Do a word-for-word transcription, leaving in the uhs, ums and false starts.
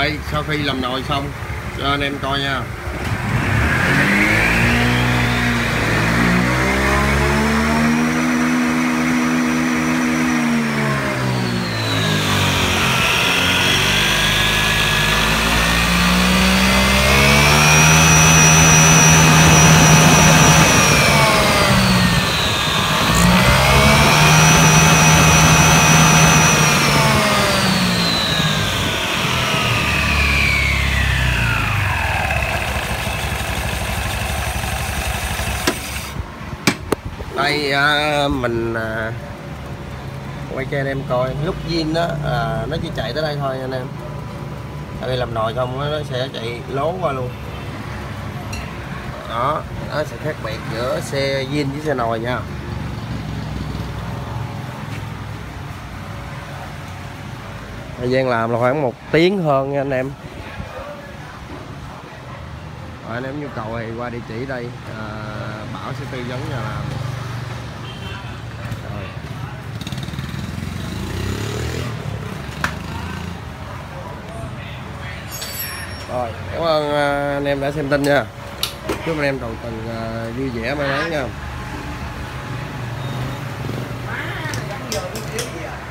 Đây sau khi làm nồi xong cho anh em coi nha. Đây à, mình à, quay cho anh em coi lúc zin đó à, nó chỉ chạy tới đây thôi anh em. Đây làm nồi xong nó sẽ chạy lố qua luôn. Đó, nó sẽ khác biệt giữa xe zin với xe nồi nha. Thời gian làm là khoảng một tiếng hơn nha anh em. Rồi, anh em nhu cầu thì qua địa chỉ đây, à, Bảo sẽ tư vấn nhà làm. Rồi. Rồi, cảm ơn anh em đã xem tin nha. Chúc anh em đầu tuần vui vẻ may mắn nha.